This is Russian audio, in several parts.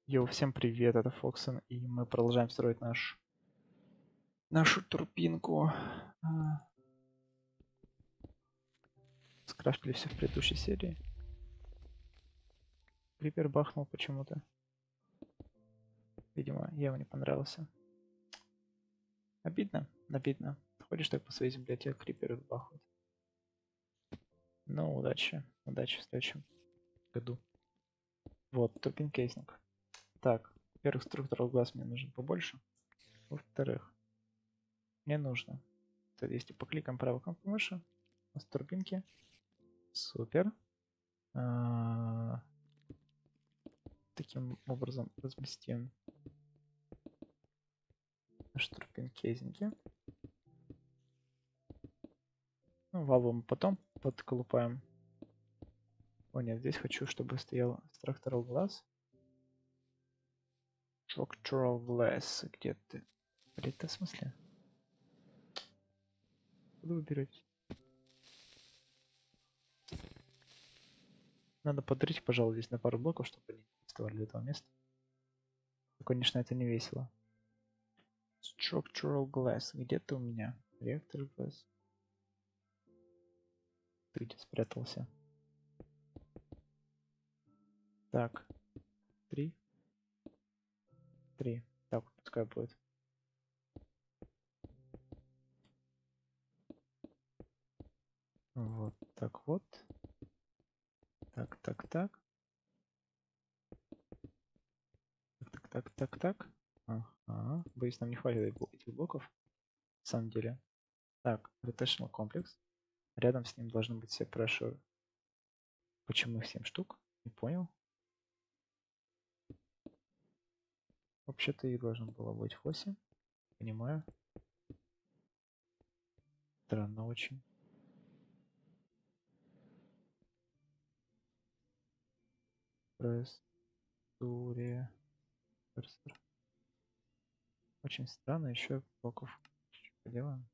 Йоу, всем привет, это Фоксон, и мы продолжаем строить нашу турбинку. Скрафтили все в предыдущей серии. Крипер бахнул почему-то. Видимо, я ему не понравился. Обидно, обидно. Ходишь так по своей земле, тебя криперы бахают. Ну, удачи, удачи в следующем году. Вот, турбин-кейсинг. Так, во-первых, структурал глаз мне нужен побольше. Во-вторых, мне нужно, если покликаем правой кнопкой мыши, у нас турбинки. Супер. Таким образом разместим наши турбин-кейсинги. Ну, валву мы потом подколупаем. О нет, здесь хочу, чтобы стоял Structural Glass. Structural Glass. Где ты? Блин, в смысле? Куда вы берете? Надо подрыть, пожалуй, здесь на пару блоков, чтобы они не вставали до этого места. Но, конечно, это не весело. Structural Glass. Где ты у меня? Reactor Glass. Ты где спрятался? Так. 3. 3. Так, пускай будет. Вот так вот. Так, так, так. Так. Ага. Боюсь, нам не хватит этих блоков. На самом деле. Так, rotational комплекс. Рядом с ним должны быть все pressure. Почему их 7 штук? Не понял. Вообще-то их должно было быть 8. Понимаю. Странно очень. Пресс-туре. Очень странно. Еще блоков. Что поделаем?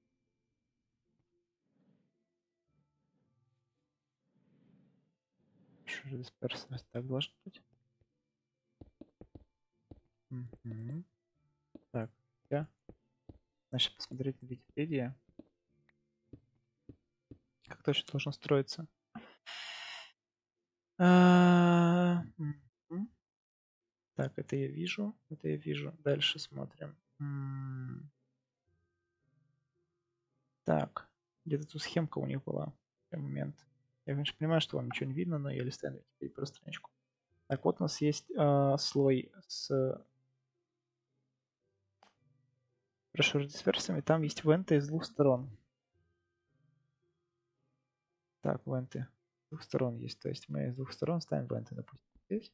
Dispersor. Так должно быть. Угу. Так, я. Значит, посмотреть на Википедии. Как точно должно строиться. Так, это я вижу. Это я вижу. Дальше смотрим. Так, где-то тут схемка у них была. В момент. Я, конечно, понимаю, что вам ничего не видно, но я листаю на Википедии про страничку. Так, вот у нас есть слой с pressure дисперсами. Там есть венты с двух сторон. Так, венты с двух сторон есть. То есть мы с двух сторон ставим венты, допустим, здесь.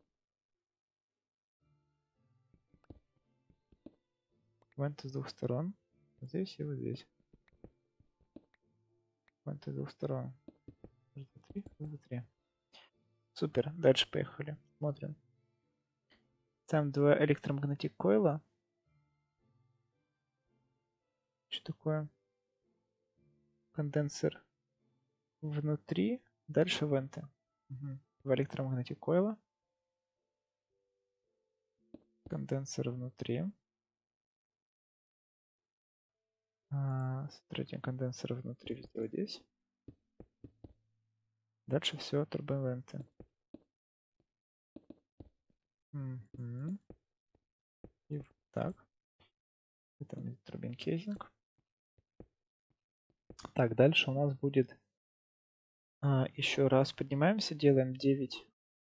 Венты с двух сторон. Вот здесь и вот здесь. Венты с двух сторон. Раз, два, три, раз, два, три. Супер. Дальше поехали. Смотрим. Ставим два электромагнетик койла. Что такое? Конденсер внутри. Дальше венты. Угу. В электромагнетик койла. Конденсер внутри. Смотрите, конденсер внутри везде вот здесь. Дальше все турбовенты. Угу. И вот так. Это турбин кейсинг. Так, дальше у нас будет еще раз поднимаемся, делаем 9.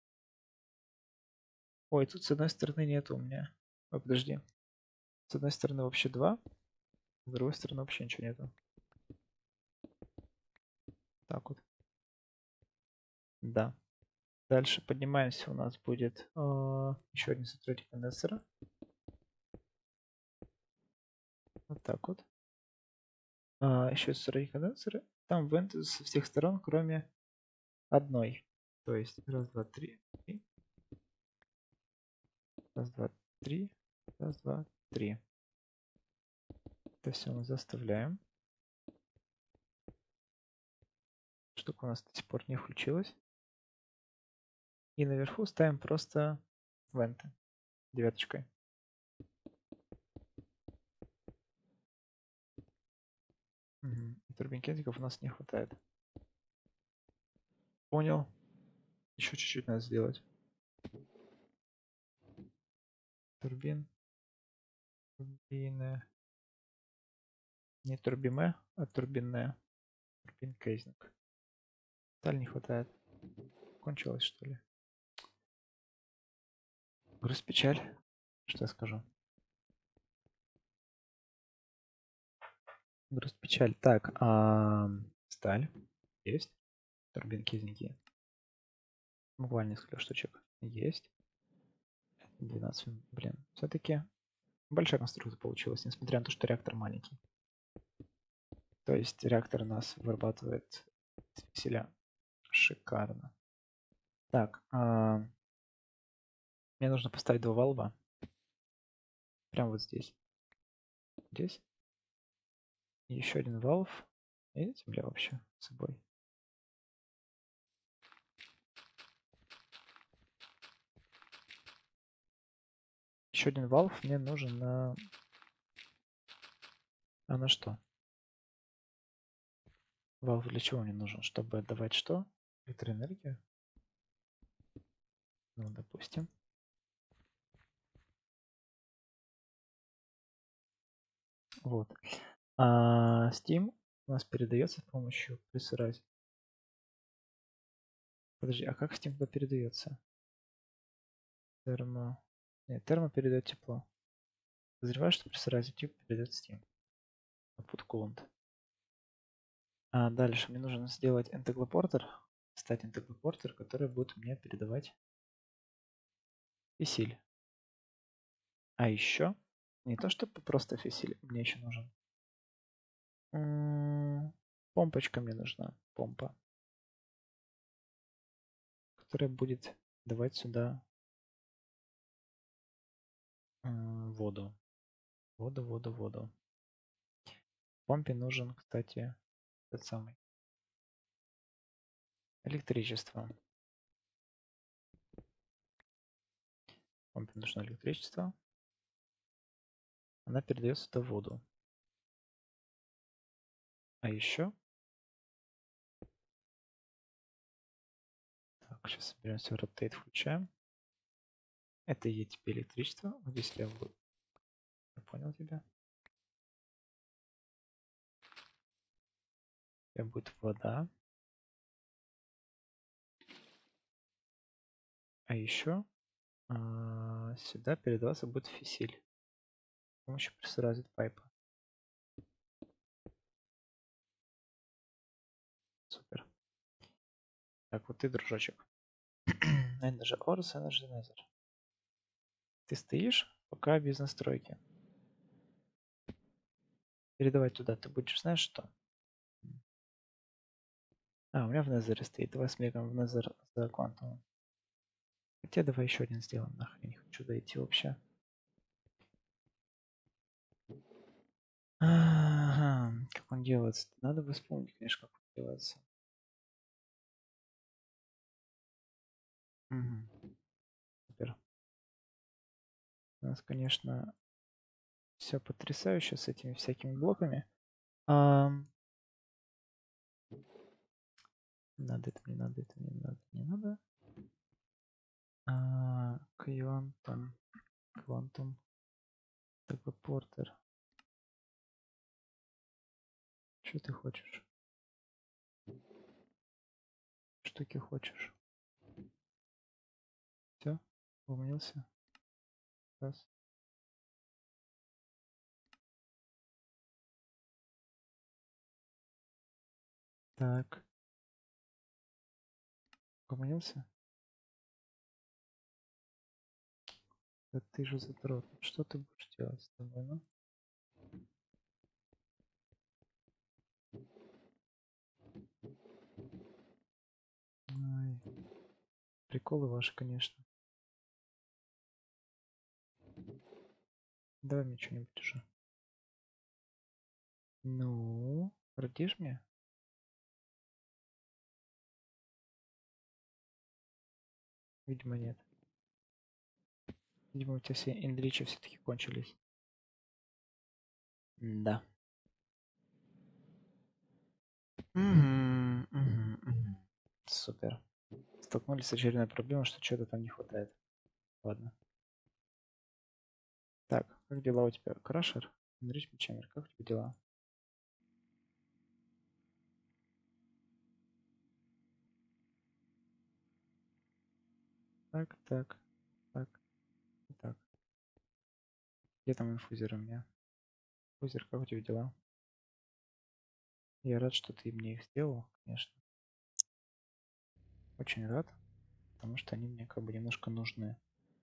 Ой, тут с одной стороны нету у меня. Ой, подожди. С одной стороны вообще 2, с другой стороны вообще ничего нету. Так вот. Да. Дальше поднимаемся, у нас будет еще один стройки конденсера. Вот так вот. Еще стройки конденсера. Там венты со всех сторон, кроме одной. То есть раз, два, три. Раз, два, три. Раз, два, три. Это все мы заставляем. Штука у нас до сих пор не включилась. И наверху ставим просто венты девяточкой. Угу. Турбинкетиков у нас не хватает. Понял. Еще чуть-чуть надо сделать. Турбин. Турбины. Не турбиме, а турбинная. Турбин кейсинг. Сталь не хватает. Кончилось, что ли? Грусть, печаль. Что я скажу? Грусть, печаль. Так, сталь. Есть. Турбин кейсинги. Буквально несколько штучек. Есть. 12. Блин, все-таки большая конструкция получилась, несмотря на то, что реактор маленький. То есть реактор у нас вырабатывает фитиля. Шикарно. Так, мне нужно поставить 2 валва. Прямо вот здесь. Здесь. И еще один валв. И земля вообще с собой. Еще один валв мне нужен на... А на что? Валв для чего мне нужен? Чтобы отдавать что? Электроэнергию? Ну, допустим. Вот. Steam у нас передается с помощью Pressurize. Подожди, а как Steam туда передается? Термо... Нет, термо передает тепло. Подозреваю, что Pressurize тип передает Steam. Output coolant. Дальше мне нужно сделать интеглопортер. Стать интеглопортер, который будет мне передавать фисиль. А еще, не то чтобы просто фисиль, мне еще нужен. Помпочка мне нужна. Помпа. Которая будет давать сюда воду. Воду. Помпе нужен, кстати, тот самый. Электричество. Помпе нужно электричество. Она передает сюда воду. А еще... Так, сейчас соберемся, rotate включаем. Это и тебе электричество. Вот здесь я понял тебя. У будет вода. А еще сюда передаваться будет фисиль с помощью Pressurized Pipe. Супер. Так, вот ты, дружочек. Energy Ors, Energy Nether. Ты стоишь пока без настройки. Передавать туда ты будешь, знаешь что? У меня в Nether стоит. Давай смегаем в Nether за квантовым. Хотя давай еще один сделаем. Нахрен не хочу дойти вообще. Ага, как он делается? Надо бы вспомнить, конечно, как он делается. Угу. Супер. У нас, конечно, все потрясающе с этими всякими блоками. Надо это, не надо, это не надо, не надо. Квантум. Такой портер. Что ты хочешь? Штуки хочешь? Все? Умнился? Раз. Так. Умнился? Да ты же задрот. Что ты будешь делать с тобой, ну? Ай. Приколы ваши, конечно. Давай мне что-нибудь уже. Ну, родишь мне? Видимо, нет. Видимо, у тебя все индричи все-таки кончились. Да. Супер. Столкнулись с очередной проблемой, что что-то там не хватает. Ладно. Так, как дела у тебя? Крашер? Enrich Chamber, как у тебя дела? Так, так, так, так. Где там инфузер у меня? Инфузер, как у тебя дела? Я рад, что ты мне их сделал, конечно. Очень рад, потому что они мне как бы немножко нужны.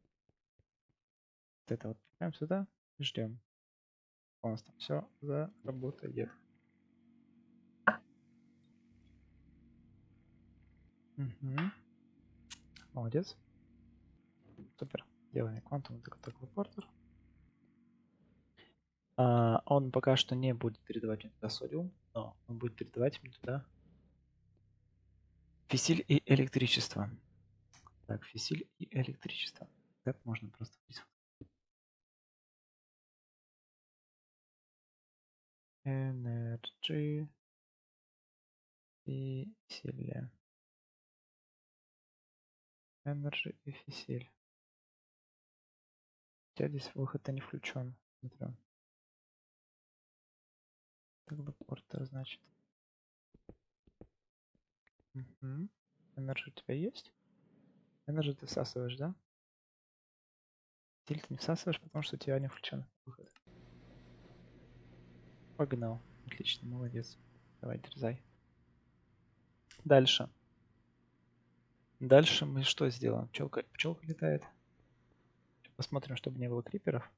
Вот это вот пихаем сюда и ждем. У нас там все заработает. Угу. Молодец. Супер. Делаем квантум телепортер. Он пока что не будет передавать мне туда содиум, но он будет передавать мне туда фисиль и электричество. Так, фисиль и электричество. Так можно просто писать. Energy и фисиль. Energy и фисиль. У тебя здесь выход-то не включен. Смотрю. Тогда портер, значит. Угу. Energy у тебя есть? Energy ты всасываешь, да? Фисиль ты не всасываешь, потому что у тебя не включен выход. Погнал. Отлично, молодец. Давай, дерзай. Дальше. Дальше мы что сделаем? Пчелка летает. Посмотрим, чтобы не было криперов.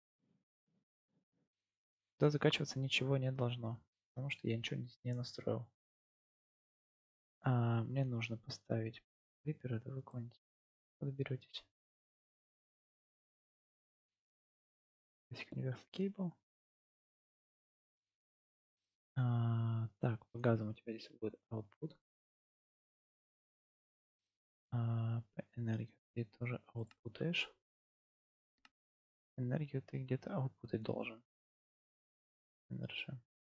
Туда закачиваться ничего не должно, потому что я ничего не настроил. Мне нужно поставить крипер, это вы куда-нибудь подберетесь. Basic Universal Cable. Так, по газам у тебя здесь будет output. По энергии ты тоже аутпутаешь. Энергию ты где-то аутпутать должен. Energy.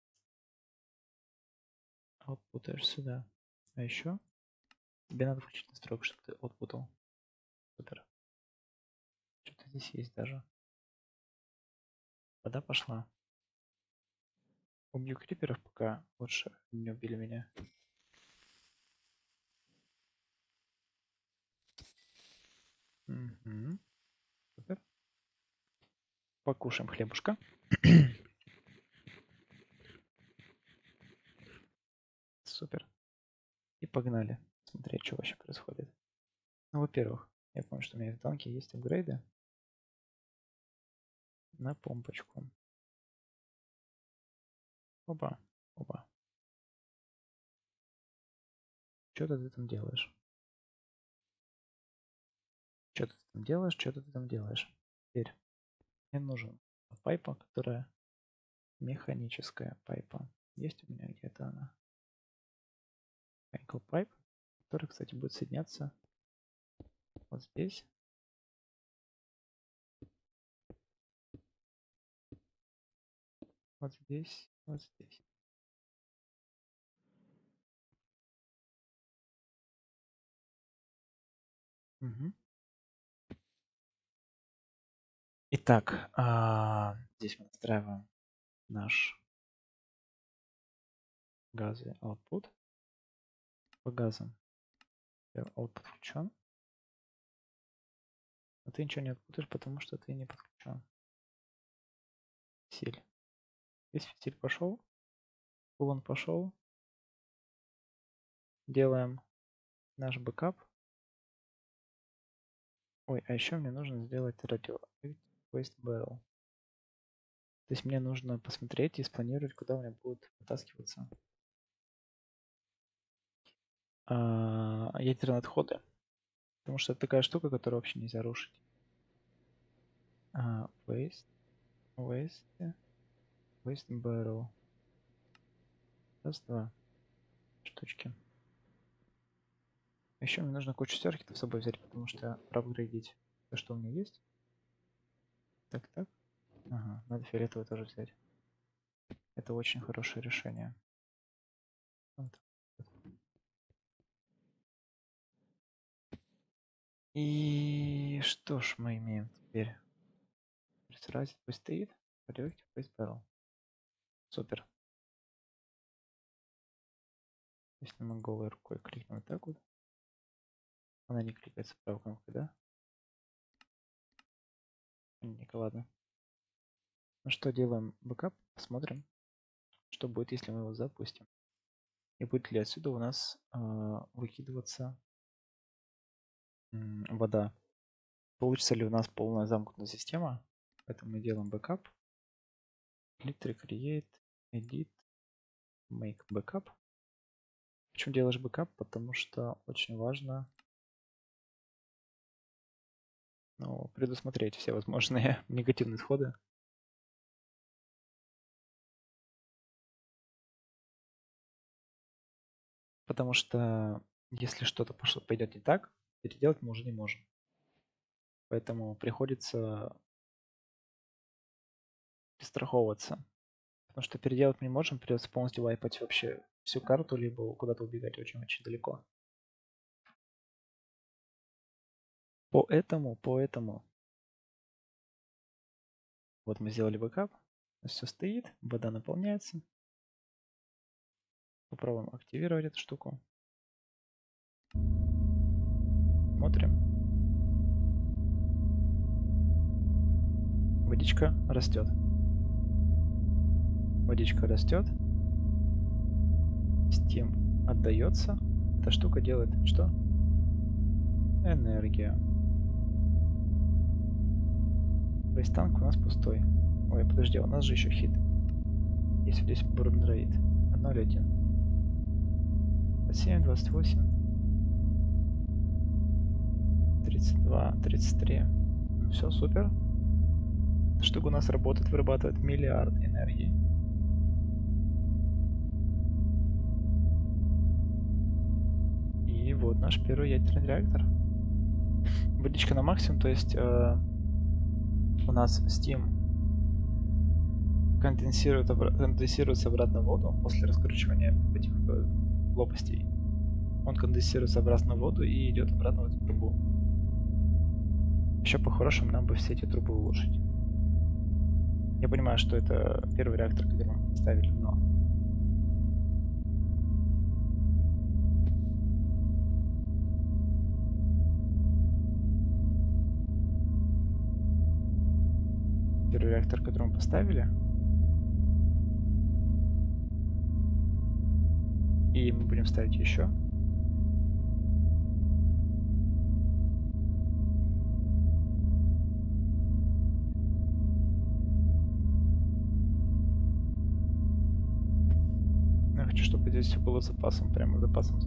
Аутпутаешь сюда. А еще тебе надо включить настройку, чтобы ты аутпутал. Супер. Что-то здесь есть даже. Вода пошла. Убью криперов, пока лучше не убили меня. Угу. Супер. Покушаем хлебушка. Супер. И погнали смотреть, что вообще происходит. Ну, во-первых, я помню, что у меня в танке есть апгрейды на помпочку. Оба. Оба. Что ты там делаешь? Что ты там делаешь? Что ты там делаешь? Теперь мне нужен пайпа, которая механическая пайпа. Есть у меня где-то она. Mechanical pipe, который, кстати, будет соединяться вот здесь. Вот здесь. Вот здесь. Угу. Итак, здесь мы настраиваем наш газовый output. По газам output включен. Но ты ничего не отпутаешь, потому что ты не подключен. Фитиль. Весь фитиль пошел. Кулон пошел. Делаем наш бэкап. Ой, а еще мне нужно сделать radio waste barrel. То есть мне нужно посмотреть и спланировать, куда у меня будут вытаскиваться ядерные отходы. Потому что это такая штука, которую вообще нельзя рушить. Waste barrel. Раз, два штучки. Еще мне нужно кучу серкетов с собой взять, потому что проапгрейдить то, что у меня есть. Так, так. Ага, надо фиолетовый тоже взять. Это очень хорошее решение. Вот. И что ж мы имеем теперь? Пресерватив пусть стоит. Radioactive пусть barrel. Супер. Если мы голой рукой кликнем вот так вот, она не кликается правой кнопкой, да? Ладно. Ну что, делаем бэкап, посмотрим, что будет, если мы его запустим. И будет ли отсюда у нас выкидываться вода. Получится ли у нас полная замкнутая система. Поэтому мы делаем бэкап. Click, create, edit, make backup. Почему делаешь бэкап? Потому что очень важно предусмотреть все возможные негативные исходы. Потому что если что-то пойдет не так, переделать мы уже не можем. Поэтому приходится перестраховываться. Потому что переделать мы не можем, придется полностью вайпать вообще всю карту, либо куда-то убегать очень-очень далеко. Поэтому вот мы сделали бэкап, все стоит, вода наполняется. Попробуем активировать эту штуку. Смотрим. Водичка растет. Водичка растет. Steam отдается. Эта штука делает что? Энергия. Бейстанк у нас пустой. Ой, подожди, у нас же еще хит. Есть здесь бурнрейт. 1.01. 27, 28. 32, 33. Ну все, супер. Эта штука у нас работает, вырабатывает миллиард энергии. И вот наш первый ядерный реактор. Водичка на максимум, то есть у нас Steam конденсируется обратно в воду после раскручивания этих лопастей. Он конденсируется обратно в воду и идет обратно в эту трубу. Еще по-хорошему нам бы все эти трубы улучшить. Я понимаю, что это первый реактор, который мы поставили, но... Первый реактор, который мы поставили. И мы будем ставить еще. Я хочу, чтобы здесь все было запасом, прямо запасом.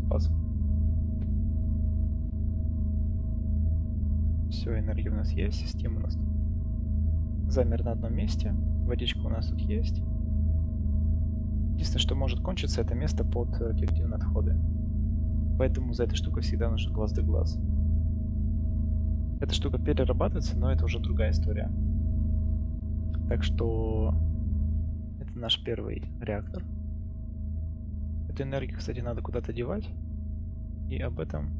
Все, энергия у нас есть, система у нас замер на одном месте, водичка у нас тут есть. Единственное, что может кончиться, это место под директивные отходы. Поэтому за этой штукой всегда нужен глаз да глаз. Эта штука перерабатывается, но это уже другая история. Так что это наш первый реактор. Эту энергию, кстати, надо куда-то девать. И об этом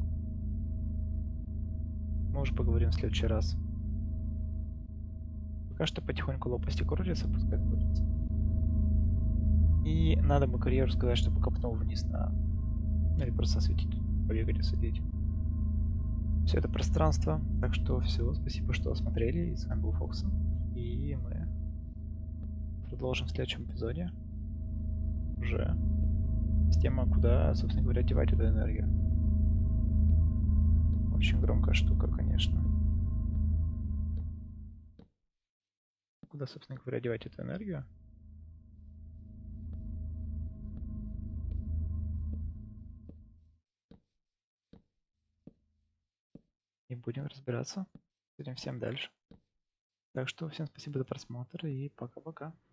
мы уже поговорим в следующий раз. Пока что потихоньку лопасти крутятся, пускай крутятся. И надо бы карьеру сказать, чтобы копнул вниз на... Ну или просто осветить, побегать, осветить. Все это пространство. Так что все, спасибо, что смотрели. И с вами был Фоксон. И мы продолжим в следующем эпизоде. Уже с темой, куда, собственно говоря, девать эту энергию. Очень громкая штука, конечно. Куда, собственно говоря, девать эту энергию? И будем разбираться с этим всем дальше. Так что всем спасибо за просмотр и пока-пока.